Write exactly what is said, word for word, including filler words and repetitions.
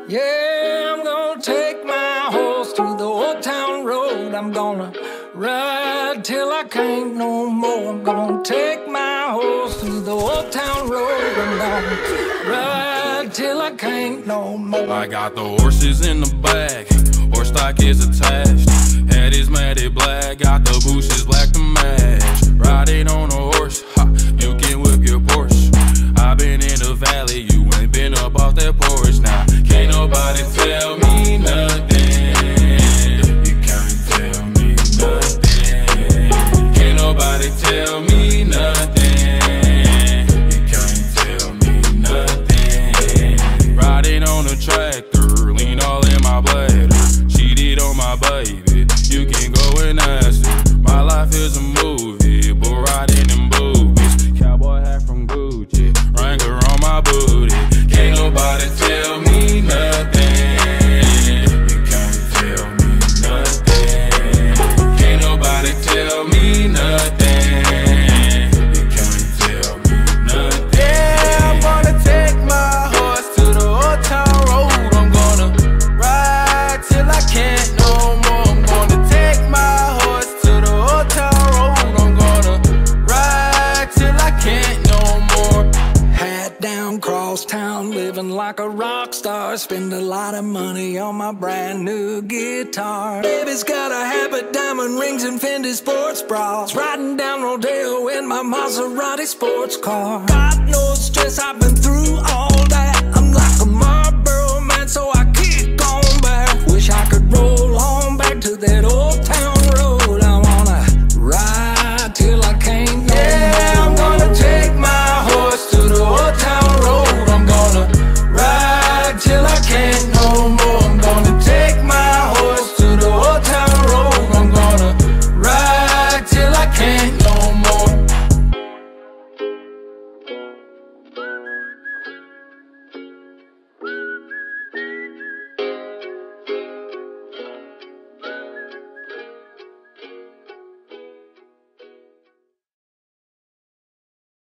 Yeah, I'm gonna take my horse through the old town road. I'm gonna ride till I can't no more. I'm gonna take my horse through the old town road. I'm gonna ride till I can't no more. I got the horses in the back, horse stock is attached. Head is matted black, got the bushes black to match. Riding on a horse, ha, you can whip your Porsche. I've been in the valley, you ain't been up off that porch. Now, can't nobody tell me nothing. You can't tell me nothing. Can't nobody tell me nothing. You can't tell me nothing. Riding on a tractor, lean all in my bladder. Cheated on my baby, you can go and ask her. My life is a movie, but riding in boobies. Cowboy hat from Gucci, Wrangler on my booty. Can't nobody tell me nothing. You can't tell me nothing. Can't nobody tell me nothing. You can't tell me nothing. Yeah, I'm gonna take my horse to the old town road. I'm gonna ride till I can't no more. I'm gonna take my horse to the old town road. I'm gonna ride till I can't no more. Hat down, cross town, living like a rock star. Spend a lot of money on my brand new guitar. Baby's got a habit, diamond rings and Fendi sports bras. Riding down Rodeo in my Maserati sports car. Got no stress, I've been